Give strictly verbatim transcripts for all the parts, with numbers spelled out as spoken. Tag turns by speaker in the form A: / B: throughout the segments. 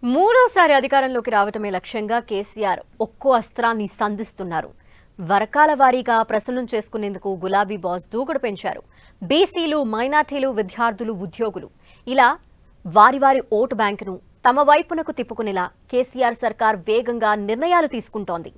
A: మూడోసారి అధికారంలోకి రావటమే లక్ష్యంగా కేసీఆర్ ఒక్కో అస్త్రాన్ని సంధిస్తున్నారు. వర్గాల వారీగా ప్రసన్నం చేసుకునేందుకు గులాబీ బాస్ దూకుడు పెంచారు. బీసీలు, మైనార్టీలు, విద్యార్థులు, ఉద్యోగులు ఇలా వారి వారి ఓటు బ్యాంకును తమ వైపునకు తిప్పుకునేలా కేసీఆర్ సర్కార్ వేగంగా నిర్ణయాలు తీసుకుంటోంది.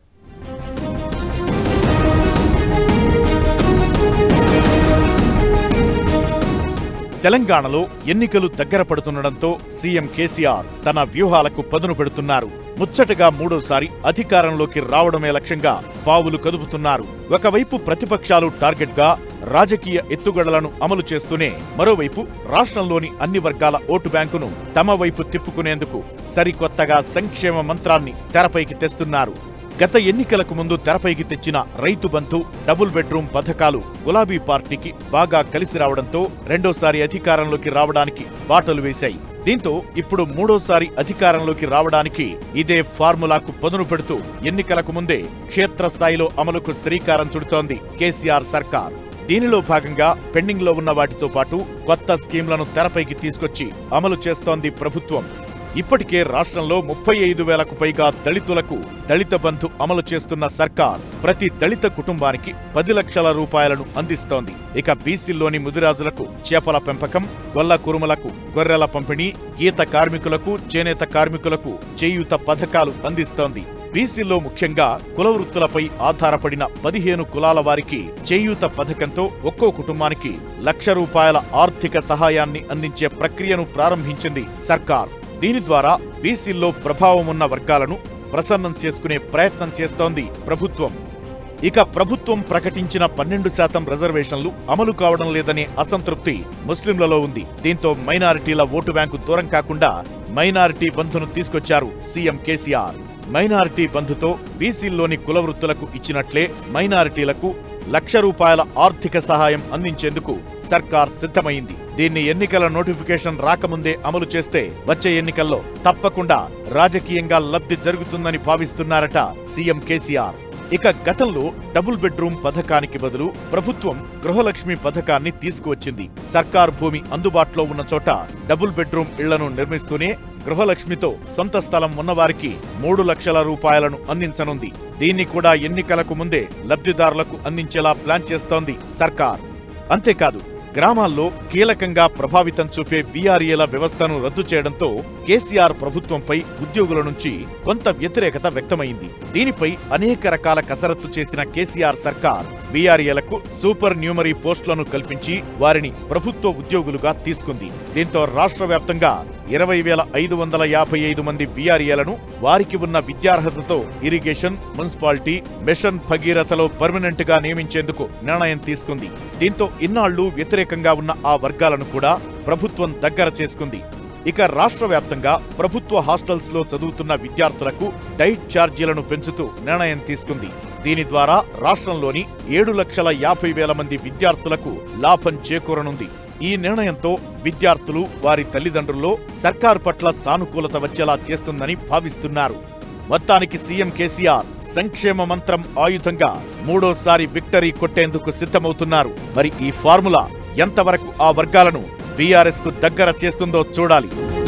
B: తెలంగాణలో ఎన్నికలు దగ్గర పడుతుండటంతో సీఎం కేసీఆర్ తన వ్యూహాలకు పదును పెడుతున్నారు. ముచ్చటగా మూడోసారి అధికారంలోకి రావడమే లక్ష్యంగా పావులు కదుపుతున్నారు. ఒకవైపు ప్రతిపక్షాలు టార్గెట్ గా రాజకీయ ఎత్తుగడలను అమలు చేస్తూనే మరోవైపు రాష్ట్రంలోని అన్ని వర్గాల ఓటు బ్యాంకును తమ వైపు తిప్పుకునేందుకు సరికొత్తగా సంక్షేమ మంత్రాన్ని తెరపైకి తెస్తున్నారు. గత ఎన్నికలకు ముందు తెరపైకి తెచ్చిన రైతు బంధు, డబుల్ బెడ్రూమ్ పథకాలు గులాబీ పార్టీకి బాగా కలిసి రావడంతో రెండోసారి అధికారంలోకి రావడానికి బాటలు వేశాయి. దీంతో ఇప్పుడు మూడోసారి అధికారంలోకి రావడానికి ఇదే ఫార్ములాకు పదును పెడుతూ ఎన్నికలకు ముందే క్షేత్రస్థాయిలో అమలుకు శ్రీకారం చుడుతోంది కేసీఆర్ సర్కార్. దీనిలో భాగంగా పెండింగ్ లో ఉన్న వాటితో పాటు కొత్త స్కీంలను తెరపైకి తీసుకొచ్చి అమలు చేస్తోంది ప్రభుత్వం. ఇప్పటికే రాష్ట్రంలో ముప్పై ఐదు వేలకు పైగా దళితులకు దళిత బంధు అమలు చేస్తున్న సర్కార్ ప్రతి దళిత కుటుంబానికి పది లక్షల రూపాయలను అందిస్తోంది. ఇక బీసీల్లోని ముదిరాజులకు చేపల పెంపకం, గొల్ల కురుమలకు గొర్రెల పంపిణీ, గీత కార్మికులకు, చేనేత కార్మికులకు చేయూత పథకాలు అందిస్తోంది. బీసీల్లో ముఖ్యంగా కుల వృత్తులపై ఆధారపడిన పదిహేను కులాల వారికి చేయూత పథకంతో ఒక్కో కుటుంబానికి లక్ష రూపాయల ఆర్థిక సహాయాన్ని అందించే ప్రక్రియను ప్రారంభించింది సర్కార్. దీని ద్వారా బీసీల్లో ప్రభావం ఉన్న వర్గాలను ప్రసన్నం చేసుకునే ప్రయత్నం చేస్తోంది ప్రభుత్వం. ఇక ప్రభుత్వం ప్రకటించిన పన్నెండు శాతం రిజర్వేషన్లు అమలు కావడం లేదనే అసంతృప్తి ముస్లింలలో ఉంది. దీంతో మైనారిటీల ఓటు బ్యాంకు దూరం కాకుండా మైనారిటీ బంధును తీసుకొచ్చారు సీఎం కేసీఆర్. మైనారిటీ బంధుతో బీసీల్లోని కుల వృత్తులకు ఇచ్చినట్లే మైనారిటీలకు లక్ష రూపాయల ఆర్థిక సహాయం అందించేందుకు సర్కార్ సిద్ధమైంది. దీన్ని ఎన్నికల నోటిఫికేషన్ రాకముందే అమలు చేస్తే వచ్చే ఎన్నికల్లో తప్పకుండా రాజకీయంగా లబ్ధి జరుగుతుందని భావిస్తున్నారట సీఎం కేసీఆర్. ఇక గతంలో డబుల్ బెడ్రూమ్ పథకానికి బదులు ప్రభుత్వం గృహలక్ష్మి పథకాన్ని తీసుకువచ్చింది. సర్కార్ భూమి అందుబాటులో ఉన్న చోట డబుల్ బెడ్రూమ్ ఇళ్లను నిర్మిస్తూనే గృహలక్ష్మితో సొంత స్థలం ఉన్నవారికి మూడు లక్షల రూపాయలను అందించనుంది. దీన్ని కూడా ఎన్నికలకు ముందే లబ్ధిదారులకు అందించేలా ప్లాన్ చేస్తోంది సర్కార్. అంతేకాదు, గ్రామాల్లో కీలకంగా ప్రభావితం చూపే వీఆర్ఏల వ్యవస్థను రద్దు చేయడంతో కేసీఆర్ ప్రభుత్వంపై ఉద్యోగుల నుంచి కొంత వ్యతిరేకత వ్యక్తమైంది. దీనిపై అనేక రకాల కసరత్తు చేసిన కేసీఆర్ సర్కార్ వీఆర్ఏలకు సూపర్ న్యూమరీ పోస్టులను కల్పించి వారిని ప్రభుత్వ ఉద్యోగులుగా తీసుకుంది. దీంతో రాష్ట్ర వ్యాప్తంగా ఇరవై వేల ఐదు వందల యాభై ఐదు మంది వీఆర్ఏలను వారికి ఉన్న విద్యార్హతతో ఇరిగేషన్, మున్సిపాలిటీ, మిషన్ భగీరథలో పర్మనెంట్ గా నియమించేందుకు నిర్ణయం తీసుకుంది. దీంతో ఇన్నాళ్లు వ్యతిరేకంగా ఉన్న ఆ వర్గాలను కూడా ప్రభుత్వం దగ్గర చేసుకుంది. ఇక రాష్ట్ర వ్యాప్తంగా ప్రభుత్వ హాస్టల్స్ లో చదువుతున్న విద్యార్థులకు డైట్ ఛార్జీలను పెంచుతూ నిర్ణయం తీసుకుంది. దీని ద్వారా రాష్ట్రంలోని ఏడు లక్షల యాభై వేల మంది విద్యార్థులకు లాభం చేకూరనుంది. ఈ నిర్ణయంతో విద్యార్థులు, వారి తల్లిదండ్రుల్లో సర్కారు పట్ల సానుకూలత వచ్చేలా చేస్తుందని భావిస్తున్నారు. మొత్తానికి సీఎం కేసీఆర్ సంక్షేమ మంత్రం ఆయుధంగా మూడోసారి విక్టరీ కొట్టేందుకు సిద్ధమవుతున్నారు. మరి ఈ ఫార్ములా ఎంతవరకు ఆ వర్గాలను బీఆర్ఎస్ కు దగ్గర చేస్తుందో చూడాలి.